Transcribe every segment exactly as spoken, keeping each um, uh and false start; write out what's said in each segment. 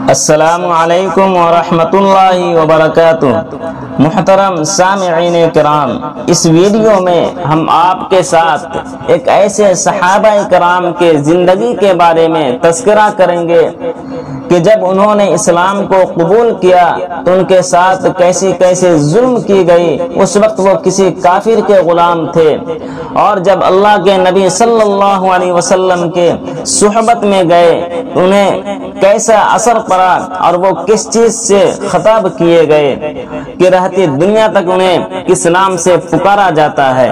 السلام علیکم ورحمۃ اللہ وبرکاتہ۔ محترم سامعین کرام، اس ویڈیو میں ہم آپ کے ساتھ ایک ایسے صحابہ کرام کے زندگی کے بارے میں تذکرہ کریں گے کہ جب انہوں نے اسلام کو قبول کیا تو ان کے ساتھ کیسی کیسے ظلم کی گئی۔ اس وقت وہ کسی کافر کے غلام تھے، اور جب اللہ کے نبی صلی اللہ علیہ وسلم کے صحبت میں گئے انہیں کیسا اثر پڑا اور وہ کس چیز سے خطاب کیے گئے کہ رہتی دنیا تک انہیں کس نام سے پکارا جاتا ہے۔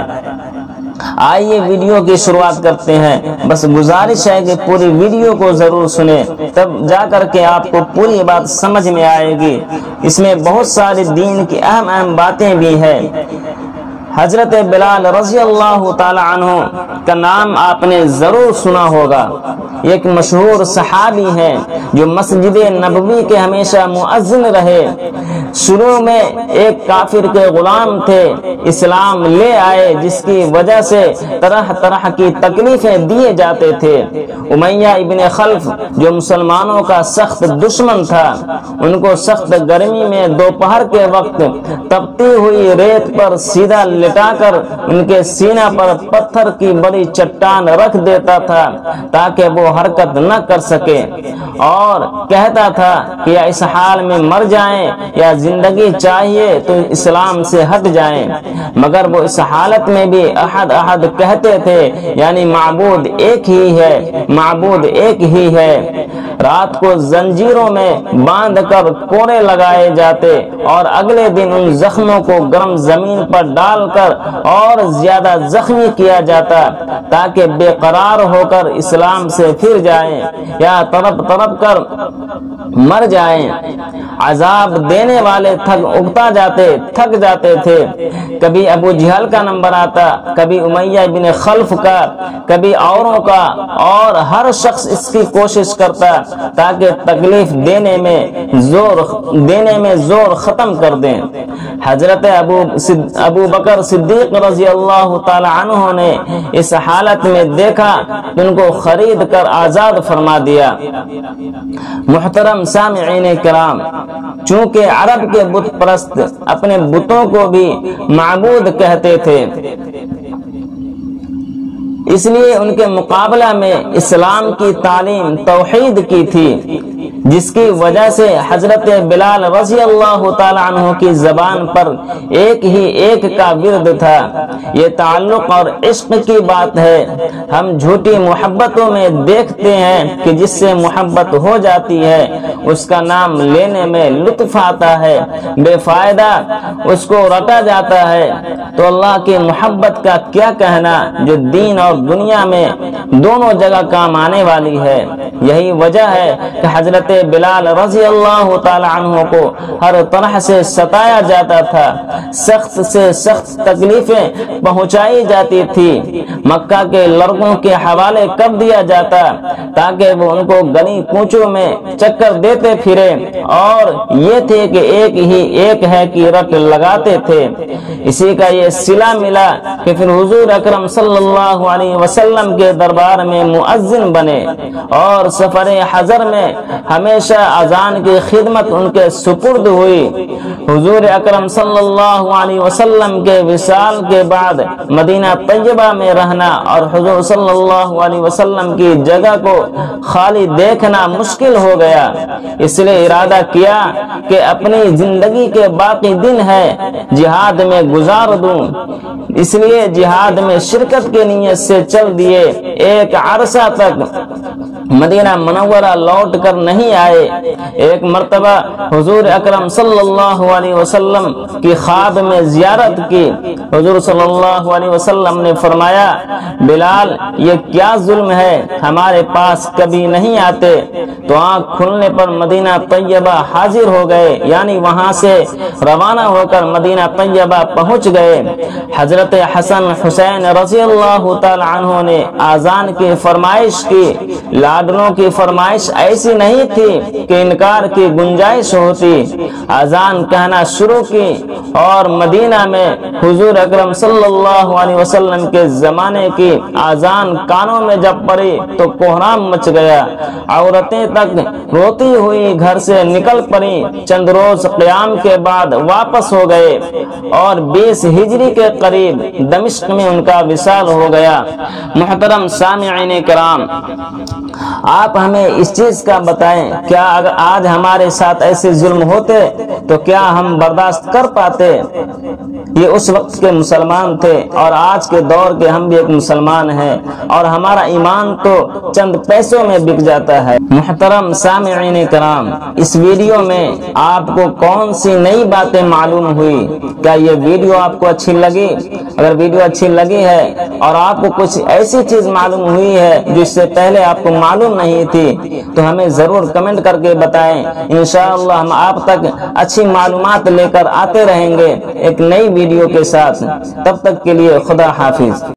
آئیے ویڈیو کی شروعات کرتے ہیں۔ بس گزارش ہے کہ پوری ویڈیو کو ضرور سنیں، تب جا کر کے آپ کو پوری بات سمجھ میں آئے گی۔ اس میں بہت ساری دین کی اہم اہم باتیں بھی ہیں۔ حضرت بلال رضی اللہ تعالی عنہ کا نام آپ نے ضرور سنا ہوگا۔ ایک مشہور صحابی ہیں جو مسجد نبوی کے ہمیشہ مؤذن رہے۔ شروع میں ایک کافر کے غلام تھے، اسلام لے آئے جس کی وجہ سے طرح طرح کی تکلیفیں دیے جاتے تھے۔ امیہ ابن خلف جو مسلمانوں کا سخت دشمن تھا، ان کو سخت گرمی میں دوپہر کے وقت تپتی ہوئی ریت پر سیدھا لٹا کر ان کے سینہ پر پتھر کی بڑی چٹان رکھ دیتا تھا تاکہ وہ حرکت نہ کر سکے، اور کہتا تھا کہ یا اس حال میں مر جائیں یا زندگی چاہیے تو اسلام سے ہٹ جائیں، مگر وہ اس حالت میں بھی احد احد کہتے تھے، یعنی معبود ایک ہی ہے، معبود ایک ہی ہے۔ رات کو زنجیروں میں باندھ کر کوڑے لگائے جاتے اور اگلے دن ان زخموں کو گرم زمین پر ڈال کر اور زیادہ زخمی کیا جاتا تاکہ بے قرار ہو کر اسلام سے پھر جائیں یا تڑپ تڑپ کر مر جائیں۔ عذاب دینے والے تھک اگتا جاتے تھک جاتے تھے۔ کبھی ابو جہل کا نمبر آتا، کبھی امیہ بن خلف کا، کبھی اوروں کا، اور ہر شخص اس کی کوشش کرتا تاکہ تکلیف دینے میں زور دینے میں زور ختم کر دیں۔ حضرت ابو ابو بکر صدیق رضی اللہ تعالی عنہ نے اس حالت میں دیکھا کہ ان کو خرید کر آزاد فرما دیا۔ محترم سامعین کرام، چونکہ عرب کے بت پرست اپنے بتوں کو بھی معبود کہتے تھے، اس لیے ان کے مقابلہ میں اسلام کی تعلیم توحید کی تھی، جس کی وجہ سے حضرت بلال رضی اللہ تعالی عنہ کی زبان پر ایک ہی ایک کا ورد تھا۔ یہ تعلق اور عشق کی بات ہے۔ ہم جھوٹی محبتوں میں دیکھتے ہیں کہ جس سے محبت ہو جاتی ہے اس کا نام لینے میں لطف آتا ہے، بے فائدہ اس کو رٹا جاتا ہے، تو اللہ کی محبت کا کیا کہنا جو دین اور دنیا میں دونوں جگہ کام آنے والی ہے۔ یہی وجہ ہے کہ حضرت بلال رضی اللہ تعالی عنہ کو ہر طرح سے ستایا جاتا تھا، سخت سے سخت تکلیفیں پہنچائی جاتی تھی، مکہ کے لڑکوں کے حوالے کر دیا جاتا تاکہ وہ ان کو گلی کوچوں میں چکر دیتے پھرے، اور یہ تھے کہ ایک ہی ایک ہے کہ رٹ لگاتے تھے۔ اسی کا یہ صلہ ملا کہ پھر حضور اکرم صلی اللہ علیہ وسلم کے دربار میں مؤذن بنے، اور سفر حضر میں ہمیشہ اذان کی خدمت ان کے سپرد ہوئی۔ حضور اکرم صلی اللہ علیہ وسلم کے وصال کے بعد مدینہ طیبہ میں رہنا اور حضور صلی اللہ علیہ وسلم کی جگہ کو خالی دیکھنا مشکل ہو گیا، اس لیے ارادہ کیا کہ اپنی زندگی کے باقی دن ہے جہاد میں گزار دوں۔ اس لیے جہاد میں شرکت کی نیت سے چل دیے۔ ایک عرصہ تک مدینہ منورہ لوٹ کر نہیں آئے۔ ایک مرتبہ حضور اکرم صلی اللہ علیہ وسلم کی خواب میں زیارت کی۔ حضور صلی اللہ علیہ وسلم نے فرمایا، بلال یہ کیا ظلم ہے، ہمارے پاس کبھی نہیں آتے۔ تو آنکھ کھلنے پر مدینہ طیبہ حاضر ہو گئے، یعنی وہاں سے روانہ ہو کر مدینہ طیبہ پہنچ گئے۔ حضرت حسن حسین رضی اللہ تعالی عنہ نے آذان کی فرمائش کی، لال ماڈلوں کی فرمائش ایسی نہیں تھی کہ انکار کی گنجائش ہوتی۔ اذان کہنا شروع کی اور مدینہ میں حضور اکرم صلی اللہ علیہ وسلم کے زمانے کی اذان کانوں میں جب پڑی تو کوہرام مچ گیا۔ عورتیں تک روتی ہوئی گھر سے نکل پڑی۔ چند روز قیام کے بعد واپس ہو گئے اور بیس ہجری کے قریب دمشق میں ان کا وصال ہو گیا۔ محترم سامعین کرام، آپ ہمیں اس چیز کا بتائیں، کیا اگر آج ہمارے ساتھ ایسے ظلم ہوتے تو کیا ہم برداشت کر پاتے؟ یہ اس وقت کے مسلمان تھے اور آج کے دور کے ہم بھی ایک مسلمان ہیں اور ہمارا ایمان تو چند پیسوں میں بک جاتا ہے۔ محترم سامعین کرام، اس ویڈیو میں آپ کو کون سی نئی باتیں معلوم ہوئی؟ کیا یہ ویڈیو آپ کو اچھی لگی؟ اگر ویڈیو اچھی لگی ہے اور آپ کو کچھ ایسی چیز معلوم ہوئی ہے جس سے پہلے آپ کو معلوم نہیں تھی تو ہمیں ضرور کمنٹ کر کے بتائیں۔ انشاءاللہ ہم آپ تک اچھی معلومات لے کر آتے رہیں گے ایک نئی ویڈیو کے ساتھ۔ تب تک کے لیے خدا حافظ۔